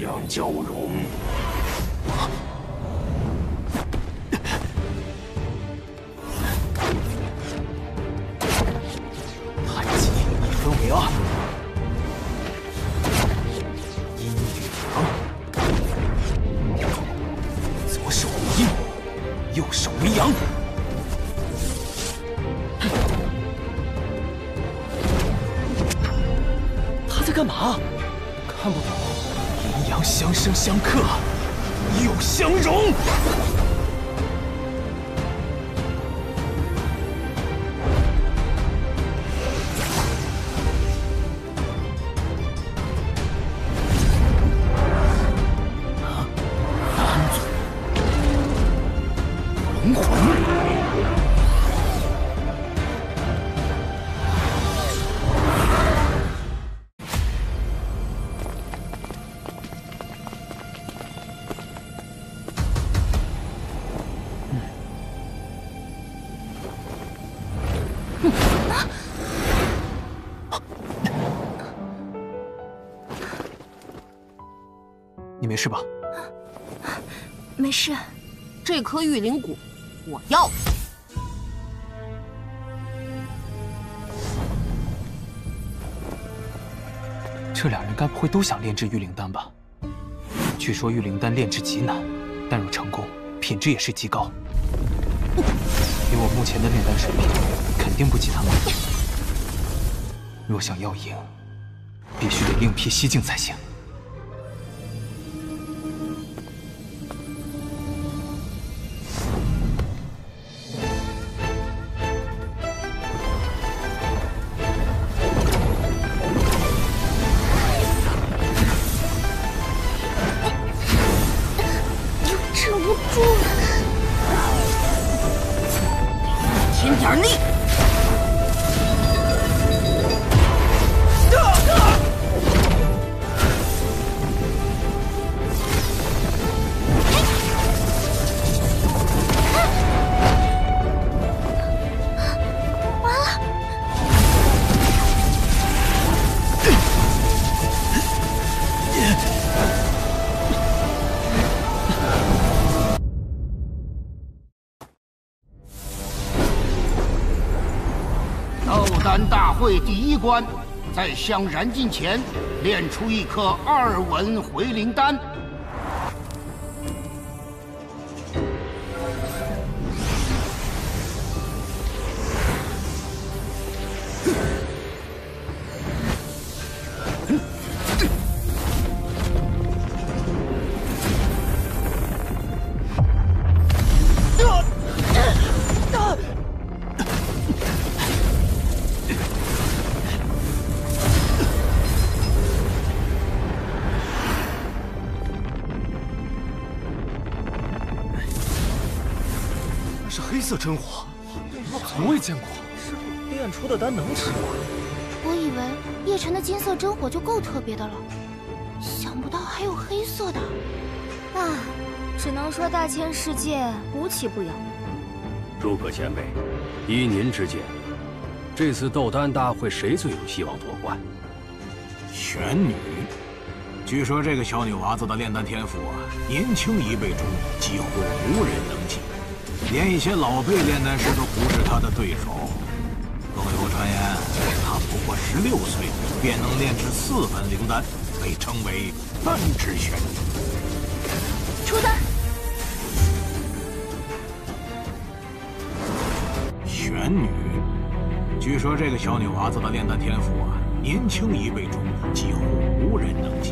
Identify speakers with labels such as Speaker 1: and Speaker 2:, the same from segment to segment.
Speaker 1: 将交融。
Speaker 2: 太极一分为二，阴与阳，左手为阴，右手为阳。 干嘛？看不懂。阴阳相生相克，又相融。三祖龙魂。 你没事吧？
Speaker 3: 没事。这颗玉灵骨，我要。
Speaker 2: 这两人该不会都想炼制玉灵丹吧？据说玉灵丹炼制极难，但若成功，品质也是极高。以我目前的炼丹水平，肯定不及他们。若想要赢，必须得另辟蹊径才行。
Speaker 3: 添点力！
Speaker 4: 完了！
Speaker 5: 斗丹大会第一关，在香燃尽前炼出一颗2文回灵丹。
Speaker 2: 是黑色真火，我从未见过。
Speaker 6: 师傅炼出的丹能吃吗？
Speaker 4: 我以为叶辰的金色真火就够特别的了，想不到还有黑色的。
Speaker 3: 啊，只能说大千世界无奇不有。
Speaker 1: 诸葛前辈，依您之见，这次斗丹大会谁最有希望夺冠？
Speaker 7: 玄女。据说这个小女娃子的炼丹天赋年轻一辈中几乎无人能及。 连一些老辈炼丹师都不是他的对手。更有传言，他不过16岁便能炼制4文灵丹，被称为丹之玄女。
Speaker 4: 出丹！
Speaker 7: 玄女，据说这个小女娃子的炼丹天赋年轻一辈中几乎无人能及。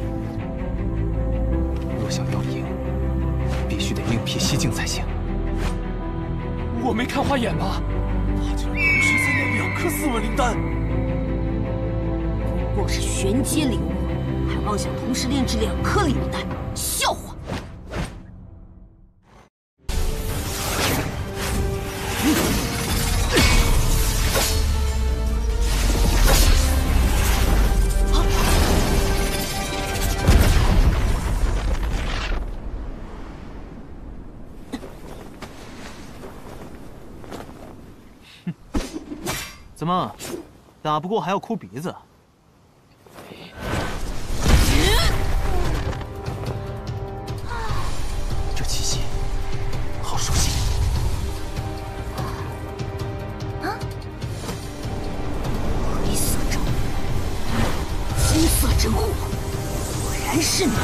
Speaker 2: 若想要赢，必须得另辟蹊径才行。 我没看花眼吧？他竟然同时在炼2颗4文灵丹，
Speaker 3: 不过是玄阶灵物，还妄想同时炼制2颗灵丹，笑话！
Speaker 2: 怎么，打不过还要哭鼻子？
Speaker 3: 还是你！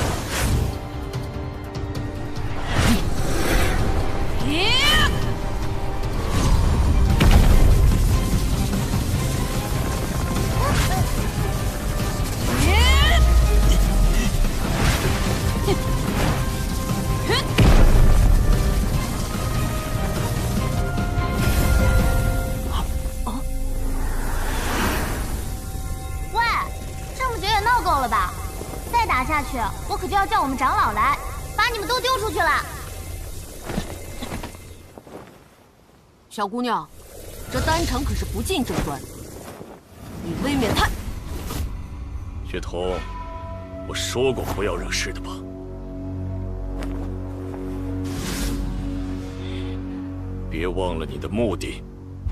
Speaker 4: 下去，我可就要叫我们长老来，把你们都丢出去了。
Speaker 3: 小姑娘，这丹城可是不禁争端，你未免太……
Speaker 8: 雪桐，我说过不要惹事的吧？别忘了你的目的。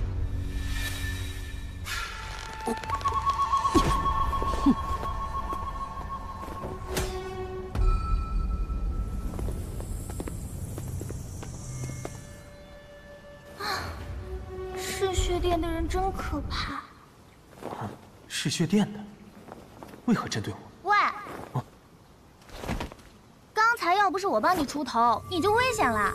Speaker 4: 嗜血殿的人真可怕。
Speaker 2: 嗜血殿的，为何针对我？
Speaker 4: 喂，刚才要不是我帮你出头，你就危险了。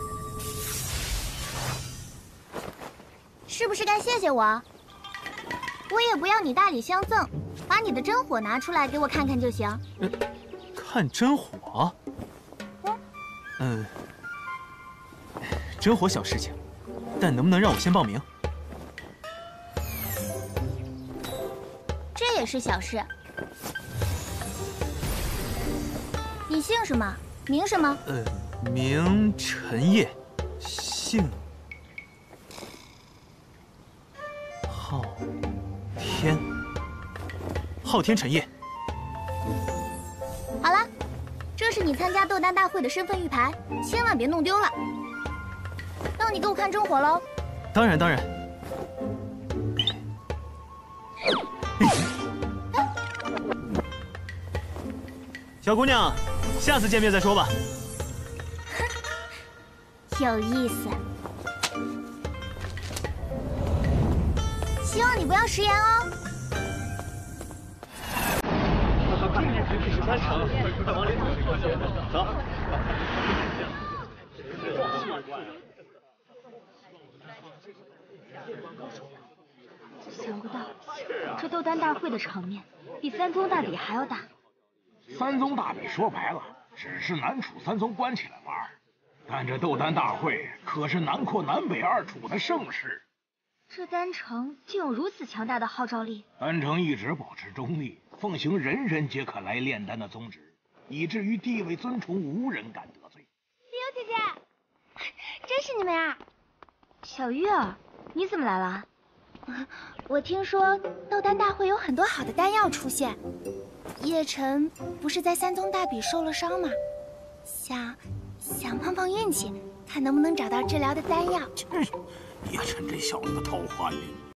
Speaker 4: 是不是该谢谢我？我也不要你大礼相赠，把你的真火拿出来给我看看就行。
Speaker 2: 看真火？真火小事情，但能不能让我先报名？
Speaker 4: 这也是小事。你姓什么？名什么？
Speaker 2: 名陈烨，姓昊天。昊天陈烨。
Speaker 4: 好了，这是你参加斗丹大会的身份玉牌，千万别弄丢了。那你给我看真火喽。
Speaker 2: 当然当然。小姑娘，下次见面再说吧。
Speaker 4: 有意思。希望你不要食言哦。
Speaker 2: 走。
Speaker 9: 想不到，这斗丹大会的场面比三宗大比还要大。
Speaker 7: 三宗大比说白了，只是南楚三宗关起来玩，但这斗丹大会可是南扩南北二楚的盛事。
Speaker 9: 这丹城竟有如此强大的号召力。
Speaker 7: 丹城一直保持中立，奉行人人皆可来炼丹的宗旨，以至于地位尊崇，无人敢得罪。
Speaker 4: 李友姐姐，真是你们呀！
Speaker 9: 小玉儿，你怎么来了？
Speaker 4: 我听说斗丹大会有很多好的丹药出现，叶晨不是在三宗大比受了伤吗？想碰碰运气，看能不能找到治疗的丹药。
Speaker 7: 叶晨这小子的桃花运